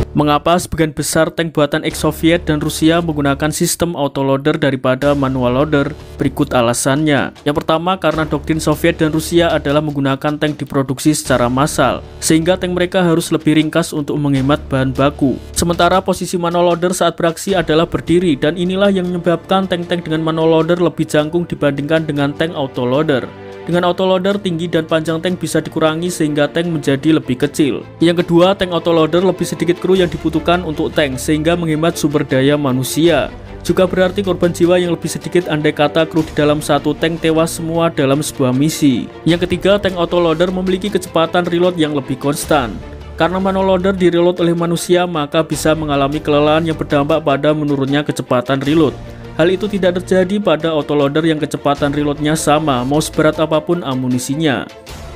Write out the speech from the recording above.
Mengapa sebagian besar tank buatan ex-Soviet dan Rusia menggunakan sistem autoloader daripada manual loader? Berikut alasannya. Yang pertama, karena doktrin Soviet dan Rusia adalah menggunakan tank diproduksi secara massal, sehingga tank mereka harus lebih ringkas untuk menghemat bahan baku. Sementara posisi manual loader saat beraksi adalah berdiri, dan inilah yang menyebabkan tank-tank dengan manual loader lebih jangkung dibandingkan dengan tank autoloader. Dengan autoloader, tinggi dan panjang tank bisa dikurangi sehingga tank menjadi lebih kecil. Yang kedua, tank autoloader lebih sedikit kru yang dibutuhkan untuk tank sehingga menghemat sumber daya manusia. Juga berarti korban jiwa yang lebih sedikit andai kata kru di dalam satu tank tewas semua dalam sebuah misi. Yang ketiga, tank autoloader memiliki kecepatan reload yang lebih konstan. Karena manual loader di-reload oleh manusia, maka bisa mengalami kelelahan yang berdampak pada menurunnya kecepatan reload. Hal itu tidak terjadi pada autoloader yang kecepatan reloadnya sama, mau seberat apapun amunisinya.